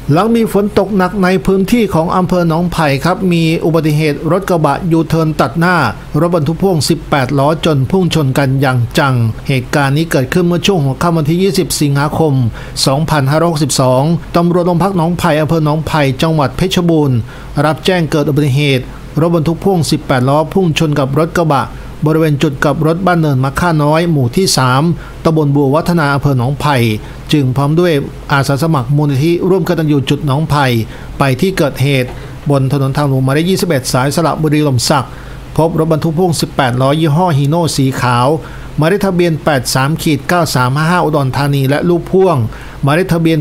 หลังมีฝนตกหนักในพื้นที่ของอำเภอหนองไผ่ครับมีอุบัติเหตุรถกระบะยูเทิร์นตัดหน้ารถบรรทุกพ่วง18ล้อจนพุ่งชนกันอย่างจังเหตุการณ์นี้เกิดขึ้นเมื่อช่วงหัวค่ำวันที่20สิงหาคม2562ตำรวจโรงพักหนองไผ่อำเภอหนองไผ่จังหวัดเพชรบูรณ์รับแจ้งเกิดอุบัติเหตุรถบรรทุกพ่วง18ล้อพุ่งชนกับรถกระบะบริเวณจุดกลับรถบ้านเนินมะค่าน้อยหมู่ที่3ตำบลบัววัฒนาอำเภอหนองไผ่จึงพร้อมด้วยอาสาสมัครมูลนิธิร่วมกตัญญูจุดหนองไผ่ไปที่เกิดเหตุบนถนนทางหลวงหมายเลข21สายสระบุรีลมศักดิ์พบรถบรรทุกพ่วง18ล้อยี่ห้อฮีโน่สีขาวหมายเลขทะเบียน83-9355อุดรธานีและลูกพ่วงหมายเลขทะเบียน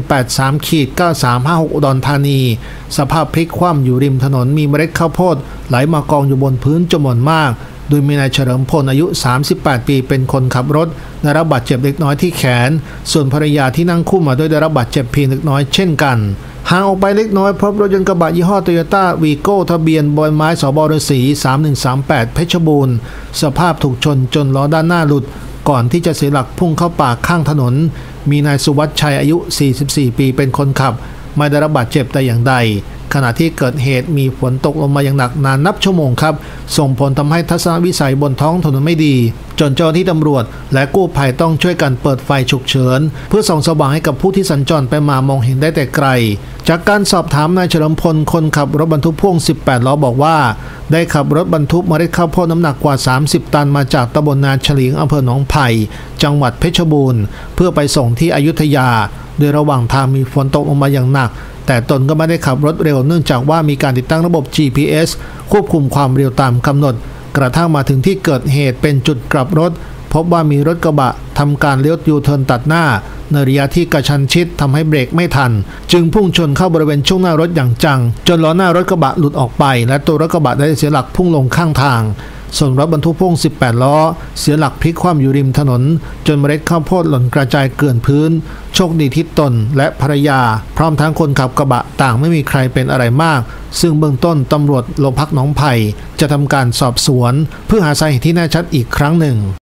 83-9356อุดรธานีสภาพพลิกคว่ำอยู่ริมถนนมีเมล็ดข้าวโพดไหลมากองอยู่บนพื้นจำนวนมากโดยมีนายเฉลิมพลอายุ38ปีเป็นคนขับรถได้รับบาดเจ็บเล็กน้อยที่แขนส่วนภรรยาที่นั่งคู่มาด้วยได้รับบาดเจ็บเพียงเล็กน้อยเช่นกันห่างออกไปเล็กน้อยพบรถยนต์กระบะยี่ห้อโตโยต้าวีโก้ทะเบียนบอยไม้สบฤษี3138เพชรบูรณ์สภาพถูกชนจนล้อด้านหน้าหลุดก่อนที่จะเสียหลักพุ่งเข้าป่าข้างถนนมีนายสุวัชชัยอายุ44ปีเป็นคนขับไม่ได้รับบาดเจ็บแต่อย่างใดขณะที่เกิดเหตุมีฝนตกลงมาอย่างหนักนานนับชั่วโมงครับส่งผลทำให้ทัศนวิสัยบนท้องถนนไม่ดีจนเจ้าหน้าที่ตำรวจและกู้ภัยต้องช่วยกันเปิดไฟฉุกเฉินเพื่อส่องสว่างให้กับผู้ที่สัญจรไปมามองเห็นได้แต่ไกลจากการสอบถามนายเฉลิมพลคนขับรถบรรทุกพ่วง18ล้อบอกว่าได้ขับรถบรรทุกเมล็ดข้าวโพดน้ำหนักกว่า30ตันมาจากตำบลนาฉลีงอำเภอหนองไผ่จังหวัดเพชรบูรณ์เพื่อไปส่งที่อยุธยาโดยระหว่างทางมีฝนตกลงมาอย่างหนักแต่ตนก็ไม่ได้ขับรถเร็วเนื่องจากว่ามีการติดตั้งระบบ GPS ควบคุมความเร็วตามกำหนดกระทั่งมาถึงที่เกิดเหตุเป็นจุดกลับรถพบว่ามีรถกระบะทำการเลี้ยวยูเทิร์นตัดหน้าในระยะที่กระชั้นชิดทำให้เบรกไม่ทันจึงพุ่งชนเข้าบริเวณช่วงหน้ารถอย่างจังจนล้อหน้ารถกระบะหลุดออกไปและตัวรถกระบะได้เสียหลักพุ่งลงข้างทางส่วนรถบรรทุกพ่วง18ล้อเสียหลักพลิกคว่ำอยู่ริมถนนจนเมล็ดข้าวโพดหล่นกระจายเกลื่อนพื้นโชคดีที่ตนและภรรยาพร้อมทั้งคนขับกระบะต่างไม่มีใครเป็นอะไรมากซึ่งเบื้องต้นตำรวจโรงพักหนองไผ่จะทำการสอบสวนเพื่อหาสาเหตุที่แน่ชัดอีกครั้งหนึ่ง